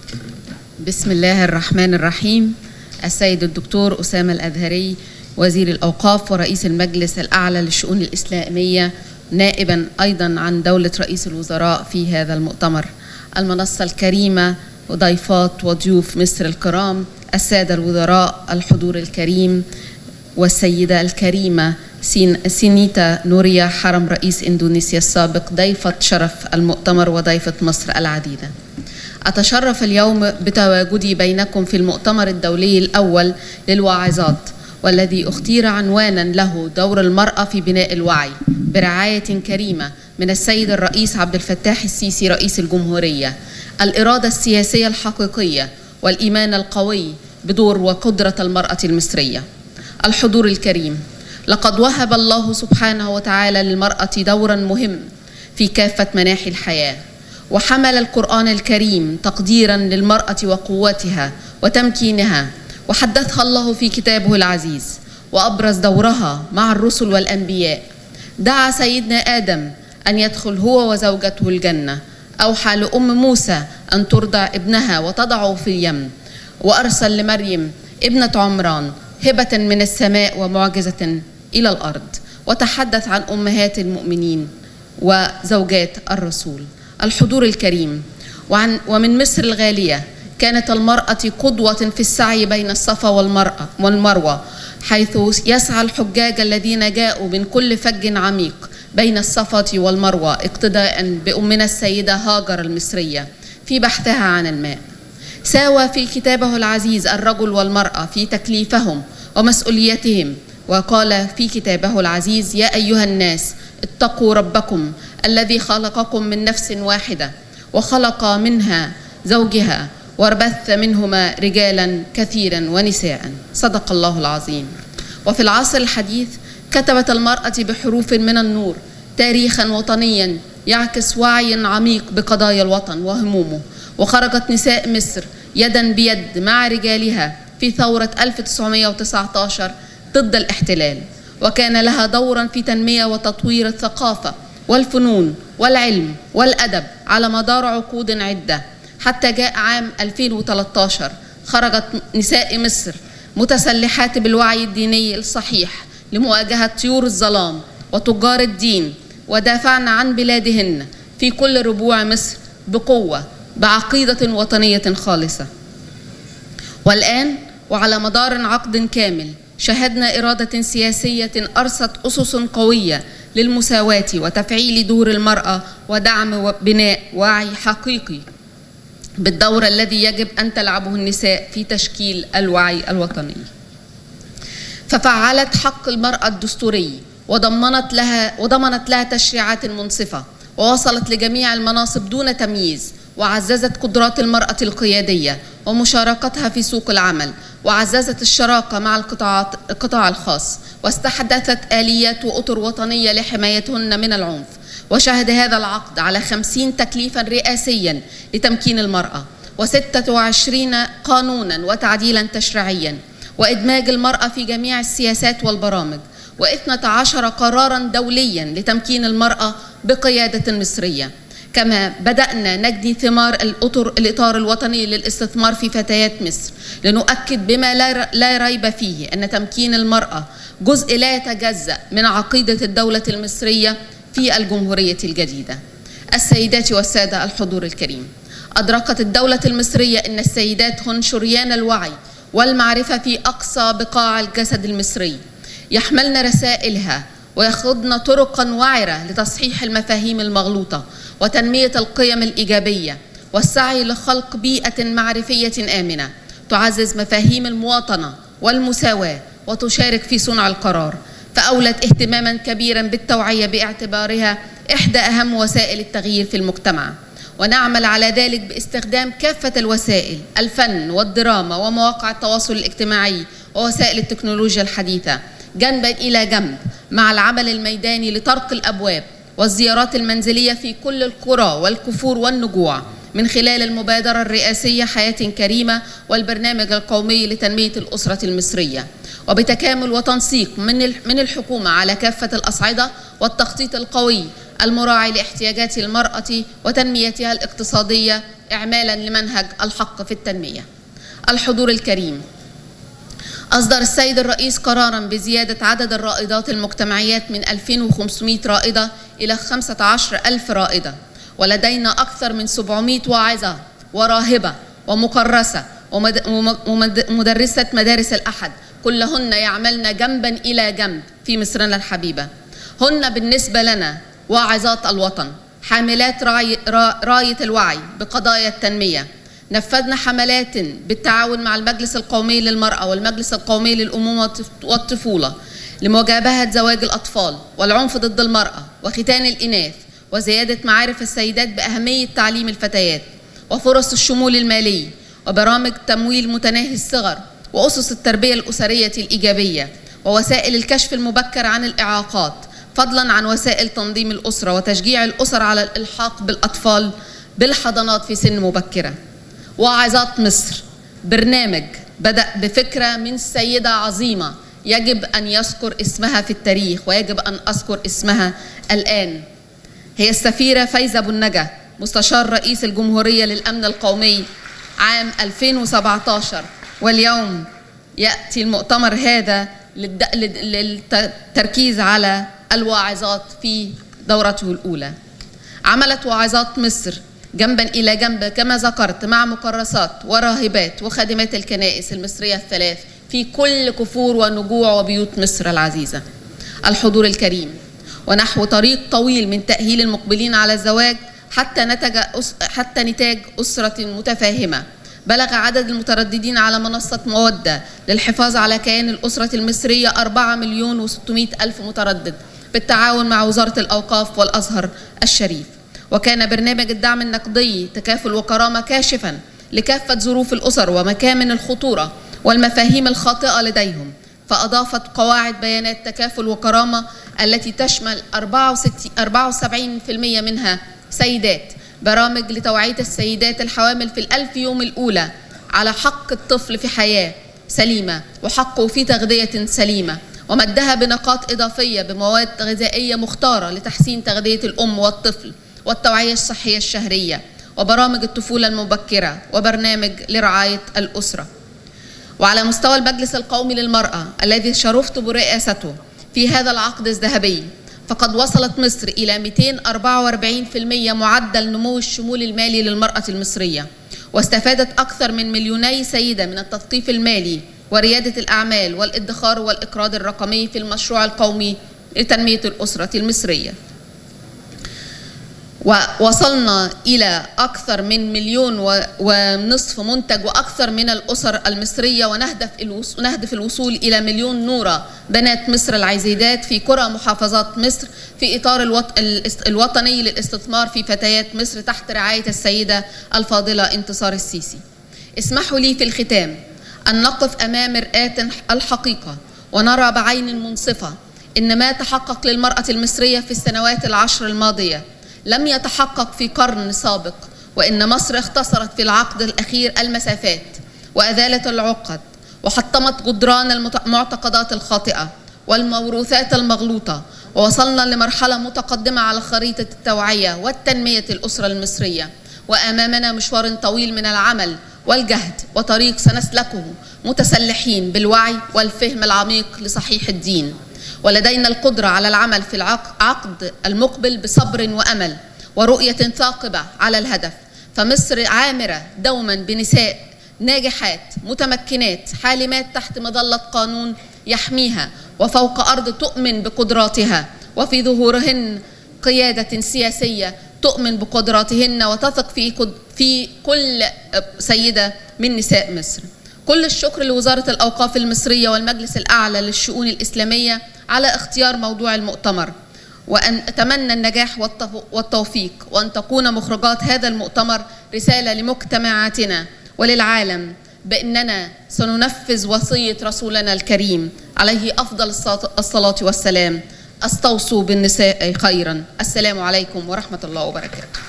بسم الله الرحمن الرحيم. السيد الدكتور أسامة الأزهري وزير الأوقاف ورئيس المجلس الأعلى للشؤون الإسلامية، نائبا أيضا عن دولة رئيس الوزراء في هذا المؤتمر، المنصة الكريمة وضيفات وضيوف مصر الكرام، السادة الوزراء، الحضور الكريم، والسيدة الكريمة سينيتا نوريا حرم رئيس إندونيسيا السابق، ضيفة شرف المؤتمر وضيفة مصر العديدة. أتشرف اليوم بتواجدي بينكم في المؤتمر الدولي الأول للواعظات، والذي اختير عنوانا له دور المرأة في بناء الوعي، برعاية كريمة من السيد الرئيس عبد الفتاح السيسي رئيس الجمهورية. الإرادة السياسية الحقيقية والإيمان القوي بدور وقدرة المرأة المصرية. الحضور الكريم، لقد وهب الله سبحانه وتعالى للمرأة دورا مهم في كافة مناحي الحياة، وحمل القرآن الكريم تقديرا للمرأة وقوتها وتمكينها، وحدثها الله في كتابه العزيز، وأبرز دورها مع الرسل والأنبياء. دعا سيدنا آدم أن يدخل هو وزوجته الجنة، أوحى لأم موسى أن ترضع ابنها وتضعه في اليم، وأرسل لمريم ابنة عمران هبة من السماء ومعجزة إلى الأرض، وتحدث عن أمهات المؤمنين وزوجات الرسول. الحضور الكريم، ومن مصر الغالية كانت المرأة قدوة في السعي بين الصفا والمروة، حيث يسعى الحجاج الذين جاءوا من كل فج عميق بين الصفا والمروة اقتداء بأمنا السيدة هاجر المصرية في بحثها عن الماء. ساوى في كتابه العزيز الرجل والمرأة في تكليفهم ومسؤوليتهم، وقال في كتابه العزيز: يا أيها الناس اتقوا ربكم الذي خلقكم من نفس واحدة وخلق منها زوجها وبث منهما رجالا كثيرا ونساء. صدق الله العظيم. وفي العصر الحديث كتبت المرأة بحروف من النور تاريخا وطنيا يعكس وعي عميق بقضايا الوطن وهمومه، وخرجت نساء مصر يدا بيد مع رجالها في ثورة 1919 ضد الاحتلال، وكان لها دورا في تنمية وتطوير الثقافة والفنون والعلم والأدب على مدار عقود عدة، حتى جاء عام 2013 خرجت نساء مصر متسلحات بالوعي الديني الصحيح لمواجهة طيور الظلام وتجار الدين، ودافعن عن بلادهن في كل ربوع مصر بقوة بعقيدة وطنية خالصة. والآن وعلى مدار عقد كامل شهدنا إرادة سياسية أرست أسس قوية للمساواة وتفعيل دور المرأة ودعم وبناء وعي حقيقي بالدور الذي يجب أن تلعبه النساء في تشكيل الوعي الوطني. ففعلت حق المرأة الدستوري وضمنت لها تشريعات منصفة، ووصلت لجميع المناصب دون تمييز، وعززت قدرات المرأة القيادية ومشاركتها في سوق العمل، وعززت الشراكة مع القطاع الخاص، واستحدثت آليات وأطر وطنية لحمايتهن من العنف. وشهد هذا العقد على 50 تكليفا رئاسيا لتمكين المرأة، و26 قانونا وتعديلا تشريعيا، وإدماج المرأة في جميع السياسات والبرامج، و12 قرارا دوليا لتمكين المرأة بقيادة مصرية. كما بدأنا نجني ثمار الإطار الوطني للاستثمار في فتيات مصر، لنؤكد بما لا ريب فيه أن تمكين المرأة جزء لا يتجزأ من عقيدة الدولة المصرية في الجمهورية الجديدة. السيدات والسادة الحضور الكريم، أدركت الدولة المصرية أن السيدات هن شريان الوعي والمعرفة في أقصى بقاع الجسد المصري، يحملن رسائلها ويخضن طرقا وعرة لتصحيح المفاهيم المغلوطة وتنمية القيم الإيجابية، والسعي لخلق بيئة معرفية آمنة تعزز مفاهيم المواطنة والمساواة وتشارك في صنع القرار. فأولت اهتماما كبيرا بالتوعية باعتبارها إحدى أهم وسائل التغيير في المجتمع، ونعمل على ذلك باستخدام كافة الوسائل، الفن والدراما ومواقع التواصل الاجتماعي ووسائل التكنولوجيا الحديثة، جنبا إلى جنب مع العمل الميداني لطرق الأبواب والزيارات المنزلية في كل القرى والكفور والنجوع، من خلال المبادرة الرئاسية حياة كريمة والبرنامج القومي لتنمية الأسرة المصرية، وبتكامل وتنسيق من الحكومة على كافة الأصعدة، والتخطيط القوي المراعي لاحتياجات المرأة وتنميتها الاقتصادية إعمالا لمنهج الحق في التنمية. الحضور الكريم، أصدر السيد الرئيس قراراً بزيادة عدد الرائدات المجتمعيات من 2500 رائدة إلى 15,000 رائدة، ولدينا أكثر من 700 واعظة وراهبة ومكرسة ومدرسة مدارس الأحد، كلهن يعملن جنباً إلى جنب في مصرنا الحبيبة. هن بالنسبة لنا واعظات الوطن، حاملات راية الوعي بقضايا التنمية. نفذنا حملات بالتعاون مع المجلس القومي للمرأة والمجلس القومي للأمومة والطفولة لمجابهة زواج الأطفال والعنف ضد المرأة وختان الإناث، وزيادة معارف السيدات بأهمية تعليم الفتيات وفرص الشمول المالي وبرامج تمويل متناهي الصغر وأسس التربية الأسرية الإيجابية ووسائل الكشف المبكر عن الإعاقات، فضلاً عن وسائل تنظيم الأسرة وتشجيع الأسر على الإلحاق بالأطفال بالحضانات في سن مبكرة. واعظات مصر، برنامج بدأ بفكرة من سيدة عظيمة يجب أن يذكر اسمها في التاريخ ويجب أن أذكر اسمها الآن. هي السفيرة فايزة أبو النجا، مستشار رئيس الجمهورية للأمن القومي عام 2017، واليوم يأتي المؤتمر هذا للتركيز على الواعظات في دورته الأولى. عملت واعظات مصر جنبا إلى جنب كما ذكرت مع مكرسات وراهبات وخادمات الكنائس المصرية الثلاث في كل كفور ونجوع وبيوت مصر العزيزة. الحضور الكريم، ونحو طريق طويل من تأهيل المقبلين على الزواج حتى نتاج أسرة متفاهمة، بلغ عدد المترددين على منصة مودة للحفاظ على كيان الأسرة المصرية 4,600,000 متردد بالتعاون مع وزارة الأوقاف والأزهر الشريف. وكان برنامج الدعم النقدي تكافل وكرامة كاشفاً لكافة ظروف الأسر ومكامن الخطورة والمفاهيم الخاطئة لديهم، فأضافت قواعد بيانات تكافل وكرامة التي تشمل 74% منها سيدات، برامج لتوعية السيدات الحوامل في ال1000 يوم الأولى على حق الطفل في حياة سليمة وحقه في تغذية سليمة، ومدها بنقاط إضافية بمواد غذائية مختارة لتحسين تغذية الأم والطفل، والتوعية الصحية الشهرية، وبرامج الطفولة المبكرة، وبرنامج لرعاية الأسرة. وعلى مستوى المجلس القومي للمرأة الذي شرفت برئاسته في هذا العقد الذهبي، فقد وصلت مصر إلى 244% معدل نمو الشمول المالي للمرأة المصرية، واستفادت أكثر من 2,000,000 سيدة من التثقيف المالي وريادة الأعمال والادخار والإقراض الرقمي في المشروع القومي لتنمية الأسرة المصرية. ووصلنا إلى أكثر من 1,500,000 منتج وأكثر من الأسر المصرية، ونهدف الوصول إلى 1,000,000 نورة بنات مصر العزيزات في قرى محافظات مصر في إطار الوطني للاستثمار في فتيات مصر تحت رعاية السيدة الفاضلة انتصار السيسي. اسمحوا لي في الختام أن نقف أمام مرآة الحقيقة ونرى بعين منصفة إن ما تحقق للمرأة المصرية في السنوات ال10 الماضية لم يتحقق في قرن سابق، وإن مصر اختصرت في العقد الأخير المسافات وأزالت العقد وحطمت جدران المعتقدات الخاطئة والموروثات المغلوطة، ووصلنا لمرحلة متقدمة على خريطة التوعية والتنمية الأسرة المصرية، وأمامنا مشوار طويل من العمل والجهد وطريق سنسلكه متسلحين بالوعي والفهم العميق لصحيح الدين، ولدينا القدرة على العمل في العقد المقبل بصبر وأمل ورؤية ثاقبة على الهدف. فمصر عامرة دوما بنساء ناجحات متمكنات حالمات تحت مظلة قانون يحميها وفوق أرض تؤمن بقدراتها، وفي ظهورهن قيادة سياسية تؤمن بقدراتهن وتثق في كل سيدة من نساء مصر. كل الشكر لوزارة الأوقاف المصرية والمجلس الأعلى للشؤون الإسلامية على اختيار موضوع المؤتمر، وأن أتمنى النجاح والتوفيق، وأن تكون مخرجات هذا المؤتمر رسالة لمجتمعاتنا وللعالم بأننا سننفذ وصية رسولنا الكريم عليه أفضل الصلاة والسلام: استوصوا بالنساء خيرا. السلام عليكم ورحمة الله وبركاته.